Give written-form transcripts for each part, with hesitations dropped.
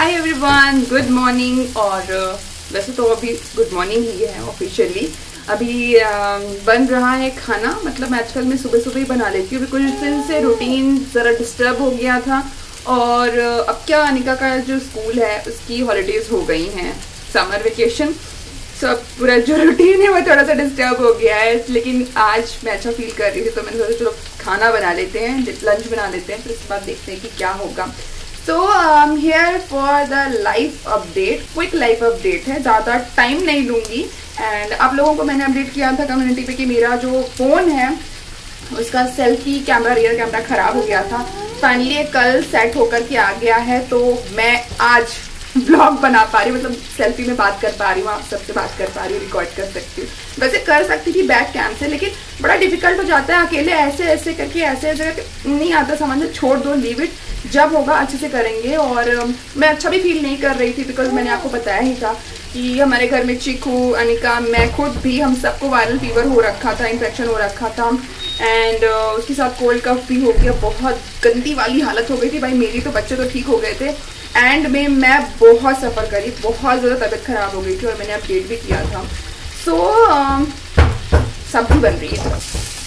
Hi everyone, good morning. और वैसे तो अभी गुड मॉर्निंग ही है ऑफिशियली। अभी बन रहा है खाना। मतलब मैं आजकल मैं सुबह सुबह ही बना लेती हूँ। कुछ दिन से रूटीन ज़रा डिस्टर्ब हो गया था। और अब क्या, अनिका का जो स्कूल है उसकी हॉलीडेज हो गई हैं, समर वेकेशन। सब पूरा जो रूटीन है वो थोड़ा सा डिस्टर्ब हो गया है। लेकिन आज मैं अच्छा फील कर रही थी तो मैंने सोचा चलो खाना बना लेते हैं, लंच बना लेते हैं, फिर उसके बाद देखते हैं कि क्या होगा। So I'm here for the life update, quick life update है, ज़्यादा टाइम नहीं लूँगी। एंड आप लोगों को मैंने अपडेट किया था कम्युनिटी पे कि मेरा जो फ़ोन है उसका सेल्फी कैमरा, रियर कैमरा ख़राब हो गया था। फाइनली कल सेट होकर के आ गया है, तो मैं आज ब्लॉग बना पा रही हूँ। मतलब सेल्फी में बात कर पा रही हूँ, आप सबसे बात कर पा रही हूँ, रिकॉर्ड कर सकती हूँ। वैसे कर सकती थी बैक कैम से, लेकिन बड़ा डिफिकल्ट हो जाता है अकेले ऐसे ऐसे करके, ऐसे ऐसे करके नहीं आता समझ में। छोड़ दो, लीव इट, जब होगा अच्छे से करेंगे। और मैं अच्छा भी फील नहीं कर रही थी बिकॉज मैंने आपको बताया ही था कि हमारे घर में चीकू, अनिका, मैं खुद भी, हम सबको वायरल फीवर हो रखा था, इन्फेक्शन हो रखा था। एंड उसके साथ कोल्ड कफ भी हो गया, बहुत गंदी वाली हालत हो गई थी भाई मेरी। तो बच्चे तो ठीक हो गए थे, एंड में मैं बहुत सफ़र करी, बहुत ज़्यादा तबीयत ख़राब हो गई थी। और मैंने अपडेट भी किया था। सो सब्जी बन रही है।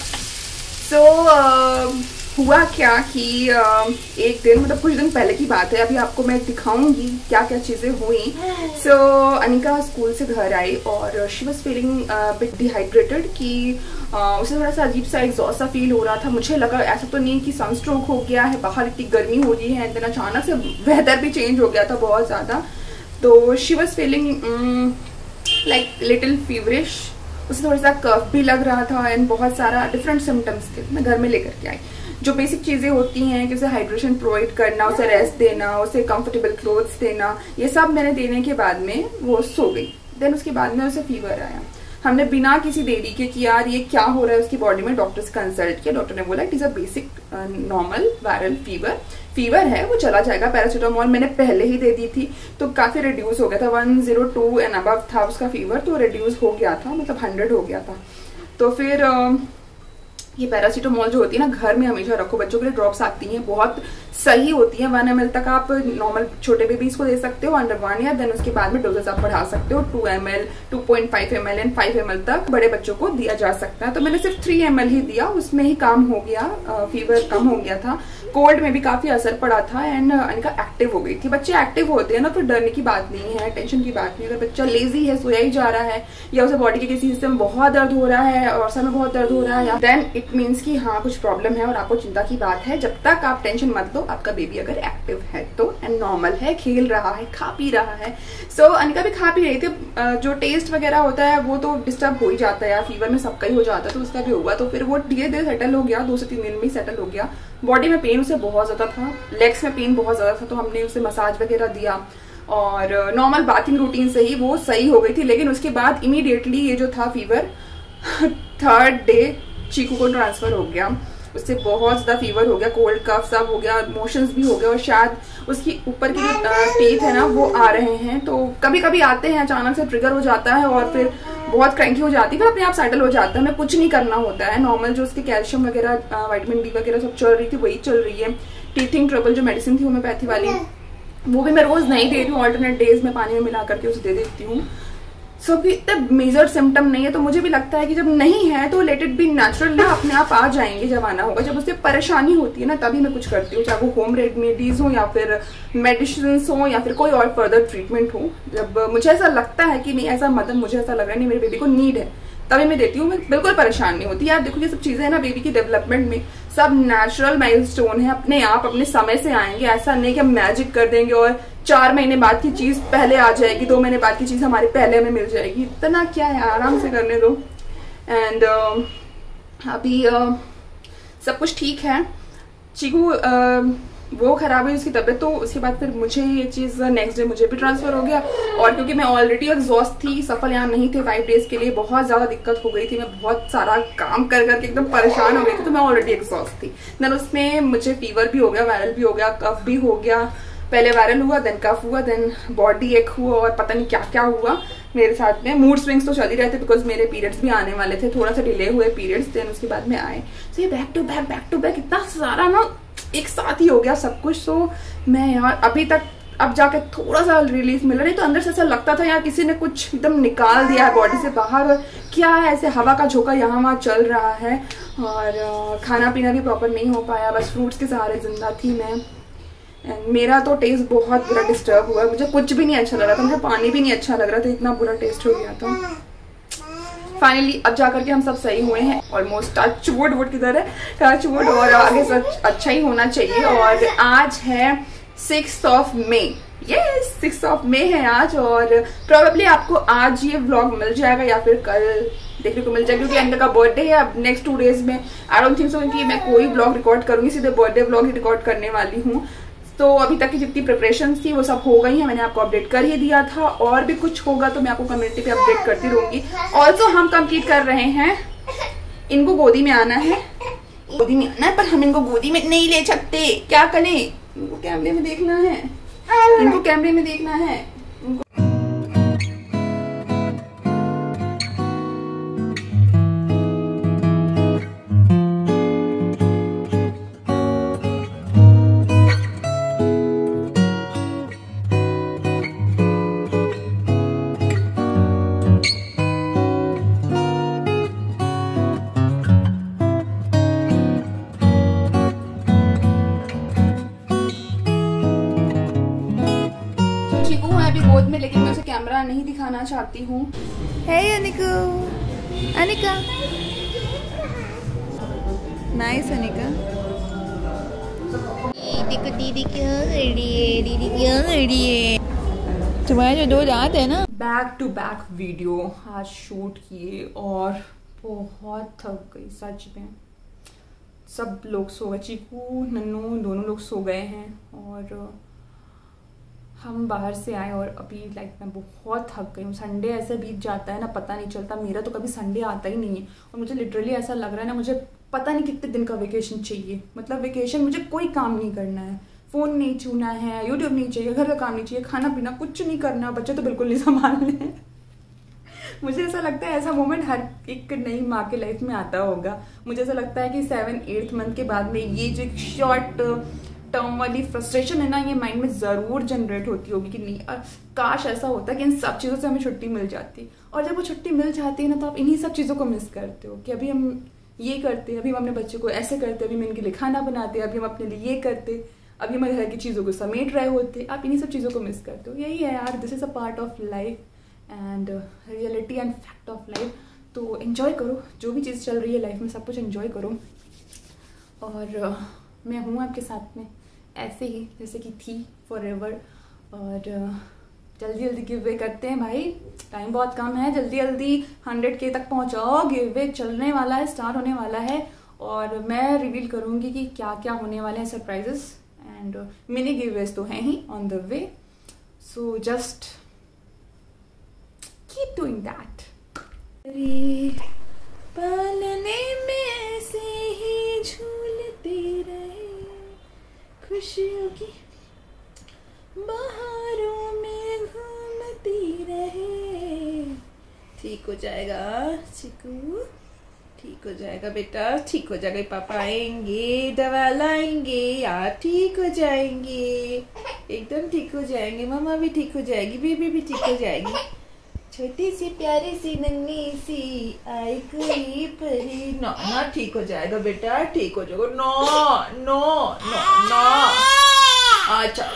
हुआ क्या कि एक दिन, मतलब कुछ दिन पहले की बात है, अभी आपको मैं दिखाऊंगी क्या क्या चीज़ें हुई। अनिका स्कूल से घर आई और she was feeling bit dehydrated, कि उसे थोड़ा सा अजीब सा एग्जॉस्ट सा फील हो रहा था। मुझे लगा ऐसा तो नहीं कि सनस्ट्रोक हो गया है, बाहर इतनी गर्मी हो रही है, देन अचानक से वेदर भी चेंज हो गया था बहुत ज़्यादा। तो she was feeling like little feverish, उसे थोड़ा सा कफ भी लग रहा था एंड बहुत सारा डिफरेंट सिम्टम्स थे। मैं घर में लेकर के आई। जो बेसिक चीज़ें होती हैं कि उसे हाइड्रेशन प्रोवाइड करना, उसे रेस्ट देना, उसे कंफर्टेबल क्लोथ्स देना, ये सब मैंने देने के बाद में वो सो गई। देन उसके बाद में उसे फीवर आया। हमने बिना किसी देरी के कि यार ये क्या हो रहा है उसकी बॉडी में, डॉक्टर से कंसल्ट किया। डॉक्टर ने बोला it is a basic normal viral fever है, वो चला जाएगा। पैरासीटामोल मैंने पहले ही दे दी थी तो काफ़ी रिड्यूस हो गया था। 102 एंड अबव था उसका फीवर, तो रिड्यूस हो गया था, मतलब 100 हो गया था। तो फिर ये पैरासीटामोल जो होती है ना, घर में हमेशा रखो। बच्चों के लिए ड्रॉप्स आती हैं, बहुत सही होती है। 1 ml तक आप नॉर्मल छोटे बेबीज को दे सकते हो, अंडर 1 ईयर। देन उसके बाद में डोजेस आप बढ़ा सकते हो, 2 ml, 2.5 ml एंड 5 ml तक बड़े बच्चों को दिया जा सकता है। तो मैंने सिर्फ 3 ml ही दिया, उसमें ही काम हो गया, फीवर कम हो गया था। कोल्ड में भी काफी असर पड़ा था एंड अनिका एक्टिव हो गई थी। बच्चे एक्टिव होते हैं ना, तो डरने की बात नहीं है, टेंशन की बात नहीं। अगर बच्चा लेजी है, सोया ही जा रहा है, या उसे बॉडी के किसी हिस्से में बहुत दर्द हो रहा है और सर में बहुत दर्द हो रहा है, देन इट मीन्स कि हाँ कुछ प्रॉब्लम है और आपको चिंता की बात है। जब तक आप टेंशन मत लो, आपका बेबी अगर एक्टिव है तो एंड नॉर्मल है, खेल रहा है, खा पी रहा है। अनिका भी खा पी रही थी। जो टेस्ट वगैरह होता है वो तो डिस्टर्ब हो ही जाता है यार, फीवर में सबका ही हो जाता है, तो उसका भी हुआ। तो फिर वो धीरे धीरे सेटल हो गया, 2 से 3 दिन में ही सेटल हो गया। बॉडी में पेन उसे बहुत ज्यादा था, लेग्स में पेन बहुत ज्यादा था, तो हमने उसे मसाज वगैरह दिया और नॉर्मल बाथिंग रूटीन से ही वो सही हो गई थी। लेकिन उसके बाद इमीडिएटली ये जो था फीवर, 3rd डे चीकू को ट्रांसफर हो गया। उससे बहुत ज्यादा फीवर हो गया, कोल्ड कफ सब हो गया, मोशंस भी हो गया, और शायद उसकी ऊपर की जो टीथ है ना वो आ रहे हैं। तो कभी कभी आते हैं, अचानक से ट्रिगर हो जाता है और फिर बहुत क्रैंकी हो जाती है, फिर अपने आप सेटल हो जाता है। हमें कुछ नहीं करना होता है, नॉर्मल जो उसकी कैल्शियम वगैरह, विटामिन डी वगैरह सब चल रही थी वही चल रही है। टीथिंग ट्रबल जो मेडिसिन थी होम्योपैथी वाली, वो भी मैं रोज नहीं दे रही हूँ, ऑल्टरनेट डेज में पानी में मिला करके उसे दे देती हूँ। अभी इतना मेजर सिम्टम नहीं है, तो मुझे भी लगता है कि जब नहीं है तो लेट इट बी नेचुरल ना, अपने आप आ जाएंगे जब आना होगा। जब उससे परेशानी होती है ना तभी मैं कुछ करती हूँ, चाहे वो होम रेमेडीज हो या फिर मेडिसिन हो या फिर कोई और फर्दर ट्रीटमेंट हो। जब मुझे ऐसा लगता है कि नहीं, ऐसा मतलब मुझे ऐसा लग रहा है नहीं मेरे बेबी को नीड है, तभी मैं देती हूँ। मैं बिल्कुल परेशान नहीं होती यार। देखो ये सब चीजें है ना बेबी की डेवलपमेंट में, सब नेचुरल माइलस्टोन है, अपने आप अपने समय से आएंगे। ऐसा नहीं कि हम मैजिक कर देंगे और 4 महीने बाद की चीज पहले आ जाएगी, 2 महीने बाद की चीज हमारे पहले हमें मिल जाएगी। इतना क्या है, आराम से करने दो। एंड अभी सब कुछ ठीक है। चीकू वो खराब हुई उसकी तबीयत, तो उसके बाद फिर मुझे ये चीज़ नेक्स्ट डे मुझे भी ट्रांसफर हो गया। और क्योंकि मैं ऑलरेडी एग्जॉस्ट थी, सफल यहाँ नहीं थे 5 डेज के लिए, बहुत ज़्यादा दिक्कत हो गई थी, मैं बहुत सारा काम कर करके एकदम परेशान हो गई थी, तो मैं ऑलरेडी एग्जॉस्ट थी। देन उसमें मुझे फीवर भी हो गया, वायरल भी हो गया, कफ भी हो गया। पहले वायरल हुआ, देन कफ हुआ, देन बॉडी एक हुआ और पता नहीं क्या क्या हुआ मेरे साथ में। मूड स्विंग्स तो चल ही रहे थे बिकॉज मेरे पीरियड्स भी आने वाले थे, थोड़ा सा डिले हुए पीरियड्स, देन उसके बाद में आए। तो ये बैक टू बैक इतना सारा ना एक साथ ही हो गया सब कुछ। तो मैं यार अभी तक अब जाके थोड़ा सा रिलीफ मिला। नहीं तो अंदर से ऐसा लगता था यार किसी ने कुछ एकदम निकाल दिया है बॉडी से बाहर, और क्या है ऐसे हवा का झोंका यहाँ वहाँ चल रहा है, और खाना पीना भी प्रॉपर नहीं हो पाया, बस फ्रूट्स के सहारे जिंदा थी मैं। मेरा तो टेस्ट बहुत बुरा डिस्टर्ब हुआ, मुझे कुछ भी नहीं अच्छा लग रहा था, मुझे पानी भी नहीं अच्छा लग रहा था, इतना बुरा टेस्ट हो गया था। फाइनली अब जाकर के हम सब सही हुए हैं, ऑलमोस्ट टच वुड की तरह, टच वुड, और आगे सब अच्छा ही होना चाहिए। और आज है 6 मई, यस 6 मई है आज, और प्रोबेबली आपको आज ये व्लॉग मिल जाएगा या फिर कल देखने को मिल जाएगा, क्योंकि अनिका का बर्थडे है। अब नेक्स्ट 2 डेज में आई डोंट थिंक सो कि मैं कोई व्लॉग रिकॉर्ड करूंगी, सीधे बर्थडे व्लॉग ही रिकॉर्ड करने वाली हूँ। तो अभी तक की जितनी प्रिपरेशंस थी वो सब हो गई हैं, मैंने आपको अपडेट कर ही दिया था, और भी कुछ होगा तो मैं आपको कम्युनिटी पे अपडेट करती रहूंगी। ऑल्सो हम कंप्लीट कर रहे हैं, इनको गोदी में आना है, गोदी में आना है, पर हम इनको गोदी में नहीं ले सकते, क्या करें, इनको कैमरे में देखना है, इनको कैमरे में देखना है। गोद में, लेकिन मैं उसे कैमरा नहीं दिखाना चाहती हूँ। हे अनिका, अनिका नाइस, अनिका देखो दीदी क्यों कर रही है, दीदी क्यों कर रही है। तुम्हारे जो 2 दांत है ना, बैक टू बैक वीडियो आज शूट किए और बहुत थक गई सच में। सब लोग सो गए, चीकू नन्नू दोनों लोग सो गए हैं, और हम बाहर से आए और अभी मैं बहुत थक गई हूँ। संडे ऐसे बीत जाता है ना, पता नहीं चलता, मेरा तो कभी संडे आता ही नहीं है, और मुझे लिटरली ऐसा लग रहा है ना, मुझे पता नहीं कितने दिन का वेकेशन चाहिए। मतलब वेकेशन, मुझे कोई काम नहीं करना है, फ़ोन नहीं छूना है, यूट्यूब नहीं चाहिए, घर का काम नहीं चाहिए, खाना पीना कुछ नहीं करना, बच्चे तो बिल्कुल नहीं संभालने हैं। मुझे ऐसा लगता है ऐसा मोमेंट हर एक नई माँ के लाइफ में आता होगा। मुझे ऐसा लगता है कि 7-8 मंथ के बाद में ये जो एक शॉर्ट टर्म वाली फ्रस्ट्रेशन है ना, ये माइंड में जरूर जनरेट होती होगी कि नहीं काश ऐसा होता कि इन सब चीज़ों से हमें छुट्टी मिल जाती। और जब वो छुट्टी मिल जाती है ना, तो आप इन्हीं सब चीज़ों को मिस करते हो कि अभी हम ये करते, अभी हम अपने बच्चे को ऐसे करते, अभी हम इनके लिए खाना बनाते, अभी हम अपने लिए ये करते, अभी हमारे घर की चीज़ों को समेट रहे होते, आप इन्हीं सब चीज़ों को मिस करते हो। यही है यार, this is a part of life and reality and fact of life. तो एंजॉय करो, जो भी चीज़ चल रही है लाइफ में सब कुछ एंजॉय करो। और मैं हूँ आपके साथ में ऐसे ही जैसे कि थी फॉरएवर, और जल्दी जल्दी गिव वे करते हैं भाई, टाइम बहुत कम है, जल्दी जल्दी 100K तक पहुंचाओ। गिव वे चलने वाला है, स्टार्ट होने वाला है, और मैं रिवील करूंगी कि क्या क्या होने वाले हैं surprises, and mini giveaways तो हैं ही on the way, so just keep doing that. पालने में ऐसे ही झूलते रहे, खुशियों की बहारों में घूमती रहे। ठीक हो जाएगा चिकू, ठीक हो जाएगा बेटा, ठीक हो जाएगा, पापा आएंगे, दवा लाएंगे, आप ठीक हो जाएंगे, एकदम ठीक हो जाएंगे, मामा भी ठीक हो जाएगी, बेबी भी ठीक हो जाएगी। छोटी सी प्यारी सी नन्ही सी आई कोई परी, ना ना ठीक हो जाएगा बेटा, ठीक हो जाएगा, नो नो नो नो, अच्छा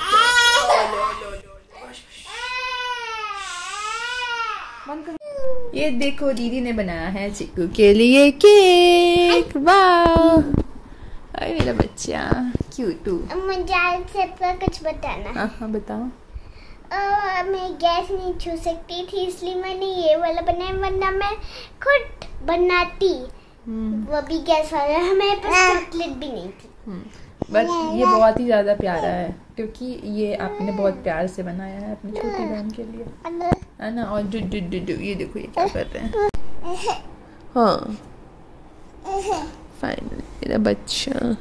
ये देखो दीदी ने बनाया है चिक्कू के लिए केक, वाह, अरे मेरा बच्चा क्यूटू। मुझे आपसे कुछ बताना। हाँ बताओ। मैं गैस नहीं छू सकती थी, इसलिए मैंने ये वाला बनाया, वरना मैं खुद बनाती। वो भी गैस वाला, हमारे पास चॉकलेट भी नहीं थी। बट ये बहुत ही ज्यादा प्यारा है, क्योंकि ये आपने बहुत प्यार से बनाया है अपनी छोटी बहन के लिए, है ना। और ये देखो ये क्या कर रहे हैं। हाँ फाइनली मेरा बच्चा,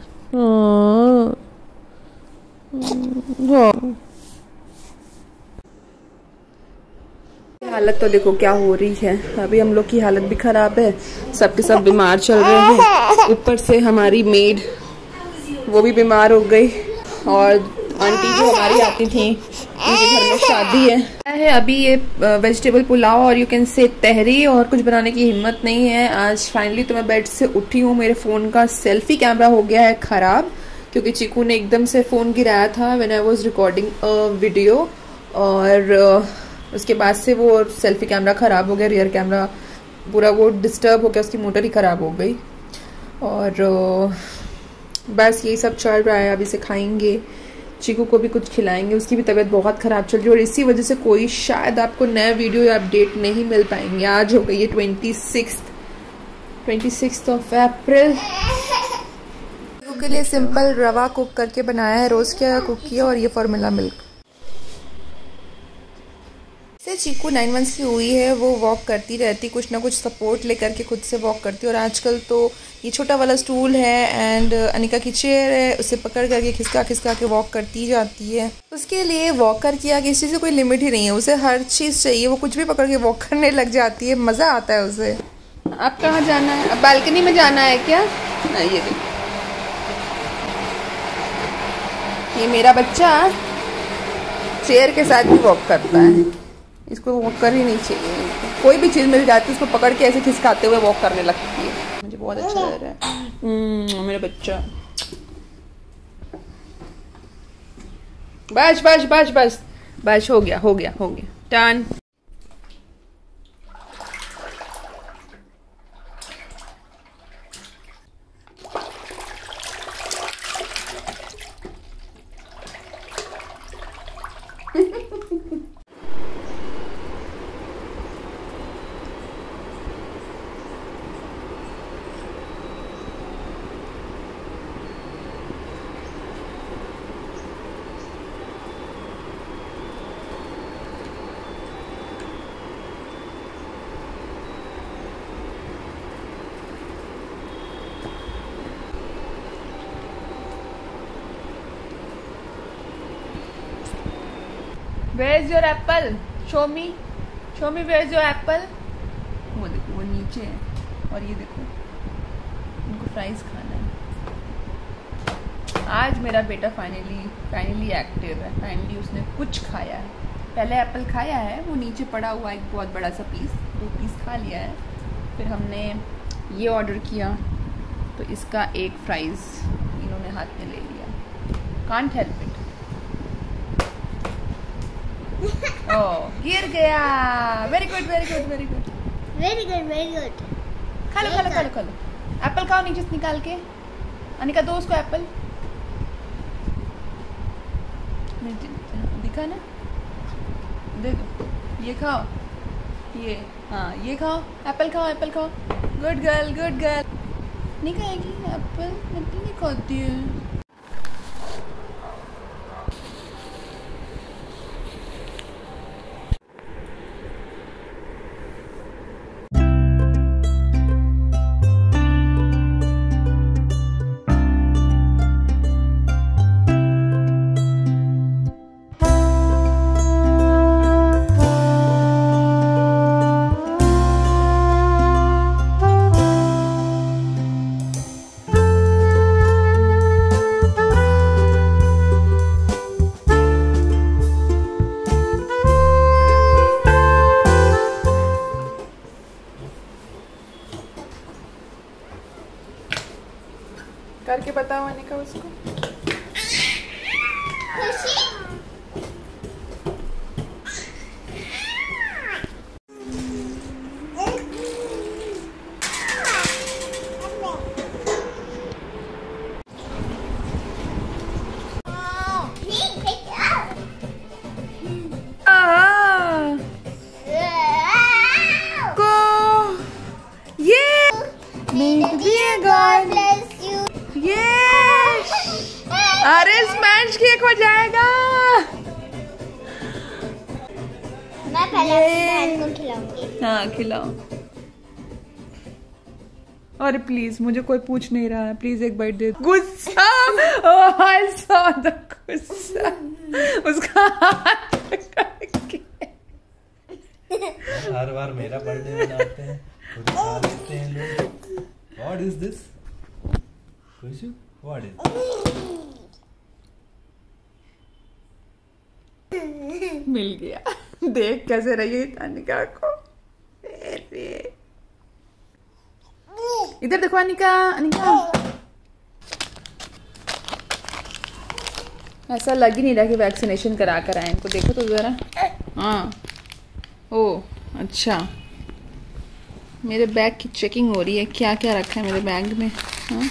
हालत तो देखो क्या हो रही है, अभी हम लोग की हालत भी खराब है, सबके सब बीमार चल रहे हैं, ऊपर से हमारी मेड वो भी बीमार हो गई, और आंटी जो हमारी आती थी इनके घर में शादी है। अभी ये वेजिटेबल पुलाव और यू कैन से तहरी, और कुछ बनाने की हिम्मत नहीं है आज। फाइनली तो मैं बेड से उठी हूँ। मेरे फ़ोन का सेल्फी कैमरा हो गया है ख़राब, क्योंकि चीकू ने एकदम से फ़ोन गिराया था when I was recording a video, और उसके बाद से वो सेल्फी कैमरा ख़राब हो गया, रियर कैमरा पूरा वो डिस्टर्ब हो गया, उसकी मोटर ही ख़राब हो गई। और बस यही सब चल रहा है। अभी से खाएंगे, चीकू को भी कुछ खिलाएंगे, उसकी भी तबीयत बहुत ख़राब चल रही है और इसी वजह से कोई शायद आपको नया वीडियो या अपडेट नहीं मिल पाएंगे। आज हो गई है 26 अप्रैल। चीकू के लिए सिंपल रवा कुक करके बनाया है, रोज़ क्या कुक किया, और ये फॉर्मूला मिल्क से। चीकू 9 मंथ्स की हुई है, वो वॉक करती रहती, कुछ ना कुछ सपोर्ट लेकर के खुद से वॉक करती है। और आजकल तो ये छोटा वाला स्टूल है एंड अनिका की चेयर है, उसे पकड़ करके खिसका खिसका के वॉक करती जाती है। उसके लिए वॉकर की आगे इस चीज़ से कोई लिमिट ही नहीं है, उसे हर चीज़ चाहिए, वो कुछ भी पकड़ के वॉक करने लग जाती है, मज़ा आता है उसे। आप कहाँ जाना है? अब बालकनी में जाना है क्या? नहीं, ये देखो, ये मेरा बच्चा चेयर के साथ भी वॉक करता है। इसको वॉक कर ही नहीं चाहिए, कोई भी चीज़ मिल जाती है उसको पकड़ के ऐसे खिसकाते हुए वॉक करने लगती है। मुझे बहुत अच्छा लग रहा है मेरा बच्चा। बस बस बस बस बस, हो गया turn. Where's your apple? Show me where's your apple? वो देखो, वो नीचे है, और ये देखो, उनको फ्राइज खाना है। आज मेरा बेटा फाइनली एक्टिव है, फाइनली उसने कुछ खाया है। पहले एप्पल खाया है, वो नीचे पड़ा हुआ एक बहुत बड़ा सा पीस, 2 पीस खा लिया है। फिर हमने ये ऑर्डर किया तो इसका एक फ्राइज इन्होंने हाथ में ले लिया। Can't help it. गिर गया। Very good. खा लो। एप्पल खाओ नीचे से निकाल के। अनिका दो उसको एप्पल। दिखा ना, दे दो, ये खाओ, ये, हाँ ये खाओ, एप्पल खाओ। Good girl. नहीं खाएगी एप्पल? नहीं खाती है। करके बताओ अनिका उसको। अरे स्मैश केक हो जाएगा। मैं पहले अपनी बहन को खिलाऊंगी। हाँ खिलाओ। अरे प्लीज, मुझे कोई पूछ नहीं रहा है, प्लीज एक बाइट दे। गुस्सा, आई सॉ द गुस्सा उसका हाथ करके। हर बार मेरा बर्थडे मनाते हैं, खुद खा लेते हैं लोग। What is this? खुशू, what is? मिल गया। देख कैसे रही है अनिका को। इधर देखो अनिका, अनिका ऐसा लग ही नहीं रहा कि वैक्सीनेशन करा कर आए इनको। देखो तो जरा। हाँ, ओ अच्छा, मेरे बैग की चेकिंग हो रही है, क्या क्या रखा है मेरे बैग में। हाँ,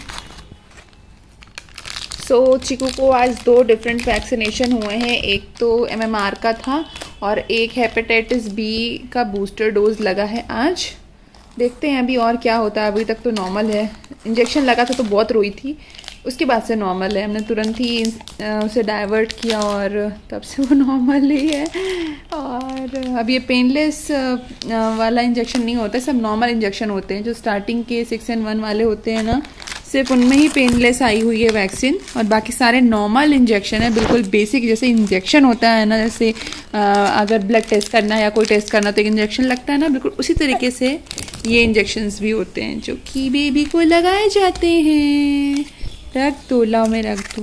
सो चिकू को आज 2 डिफरेंट वैक्सीनेशन हुए हैं। एक तो MMR का था और एक हेपेटाइटिस बी का बूस्टर डोज लगा है आज। देखते हैं अभी और क्या होता है। अभी तक तो नॉर्मल है। इंजेक्शन लगा था तो बहुत रोई थी, उसके बाद से नॉर्मल है। हमने तुरंत ही उसे डाइवर्ट किया और तब से वो नॉर्मल ही है। और अब ये पेनलेस वाला इंजेक्शन नहीं होता है, सब नॉर्मल इंजेक्शन होते हैं। जो स्टार्टिंग के 6 and 1 वाले होते हैं ना, सिर्फ उनमें ही पेनलेस आई हुई है वैक्सीन, और बाकी सारे नॉर्मल इंजेक्शन है, बिल्कुल बेसिक जैसे इंजेक्शन होता है ना। जैसे अगर ब्लड टेस्ट करना है या कोई टेस्ट करना तो एक इंजेक्शन लगता है ना, बिल्कुल उसी तरीके से ये इंजेक्शन्स भी होते हैं जो कि बेबी को लगाए जाते हैं। रख दो, लाओ मैं रख दूँ,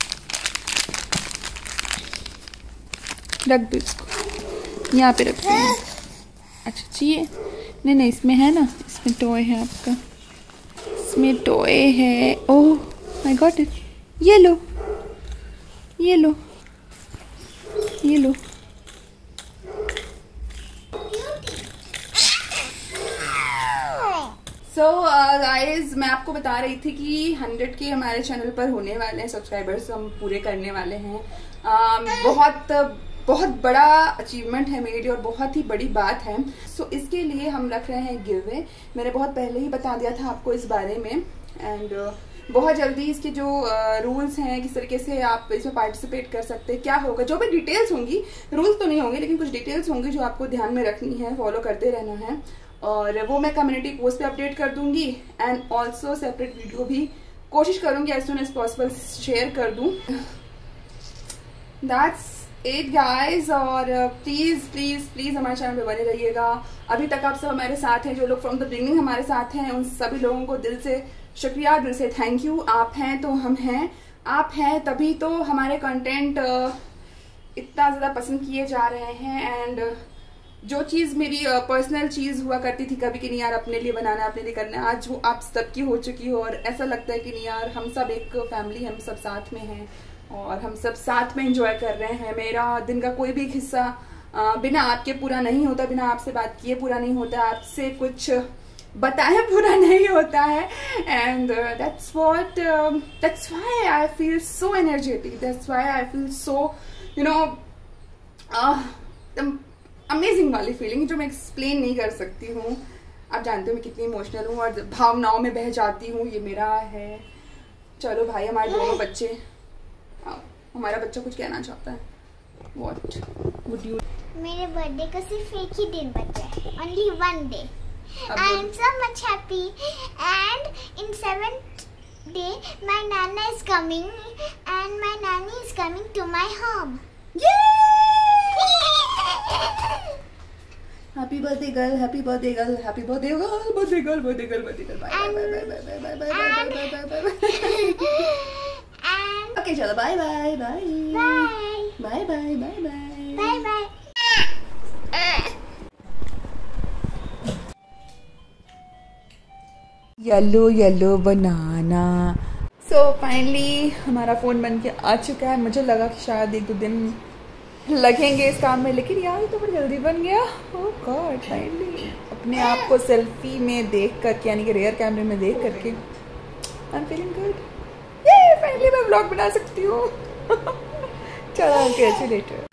रख दो इसको यहाँ पे रखते हैं। अच्छा चाहिए? नहीं नहीं, इसमें है ना, इसमें टॉय है आपका, इसमें टॉय है। Oh I got it. ये लो, ये लो, ये लो। सो गाइज, मैं आपको बता रही थी कि 100 के हमारे चैनल पर होने वाले हैं सब्सक्राइबर्स, हम पूरे करने वाले हैं। बहुत बड़ा अचीवमेंट है मेरे लिए और बहुत ही बड़ी बात है। सो इसके लिए हम रख रहे हैं गिव अवे। मैंने बहुत पहले ही बता दिया था आपको इस बारे में, एंड बहुत जल्दी इसके जो रूल्स हैं, किस तरीके से आप इसमें पार्टिसिपेट कर सकते हैं, क्या होगा, जो भी डिटेल्स होंगी, रूल्स तो नहीं होंगे लेकिन कुछ डिटेल्स होंगी जो आपको ध्यान में रखनी है, फॉलो करते रहना है। और वो मैं कम्युनिटी पोस्ट पे अपडेट कर दूंगी, एंड ऑल्सो सेपरेट वीडियो भी कोशिश करूंगी as soon as possible share कर दूं। That's it guys. और प्लीज प्लीज प्लीज हमारे चैनल पे बने रहिएगा। अभी तक आप सब हमारे साथ हैं, जो लोग फ्रॉम द बिगिनिंग हमारे साथ हैं, उन सभी लोगों को दिल से शुक्रिया, दिल से थैंक यू। आप हैं तो हम हैं, आप हैं तभी तो हमारे कंटेंट इतना ज़्यादा पसंद किए जा रहे हैं। एंड जो चीज़ मेरी पर्सनल चीज़ हुआ करती थी कभी कि नहीं यार अपने लिए बनाना, अपने लिए करना, आज वो आप सबकी हो चुकी हो, और ऐसा लगता है कि नहीं यार हम सब एक फैमिली, हम सब साथ में हैं और हम सब साथ में एंजॉय कर रहे हैं। मेरा दिन का कोई भी हिस्सा बिना आपके पूरा नहीं होता, बिना आपसे बात किए पूरा नहीं होता, आपसे कुछ बताए पूरा नहीं होता है। And that's why I feel so energetic, that's why I feel so amazing वाली फीलिंग जो मैं एक्सप्लेन नहीं कर सकती हूँ। आप जानते हो मैं कितनी इमोशनल हूँ और भावनाओं में बह जाती हूँ, ये मेरा है। चलो भाई, हमारे दोनों बच्चे, हमारा बच्चा कुछ कहना चाहता है। What would you? मेरे बर्थडे को सिर्फ एक ही दिन बचा है, only one day. I am so much happy, and in 7th day my nana is coming, and my nanny is coming to my home. Yay! Happy birthday girl, happy birthday girl, happy birthday girl, birthday girl, birthday girl, birthday girl. Bye bye bye bye bye bye bye bye bye bye bye. And Okay, चलो bye bye bye. bye Bye bye bye bye. bye bye. Yellow yellow banana. So finally हमारा phone बन के आ चुका है। मुझे लगा कि शायद 1-2 दिन लगेंगे इस काम में, लेकिन यार तो बड़ी जल्दी बन गया। ओह गॉड, फाइनली अपने आप को सेल्फी में देख करके, यानी कि रेयर कैमरे में देख करके आई एम फीलिंग गुड। ये फाइनली मैं व्लॉग बना सकती हूँ। चलो, कैसे लेटर।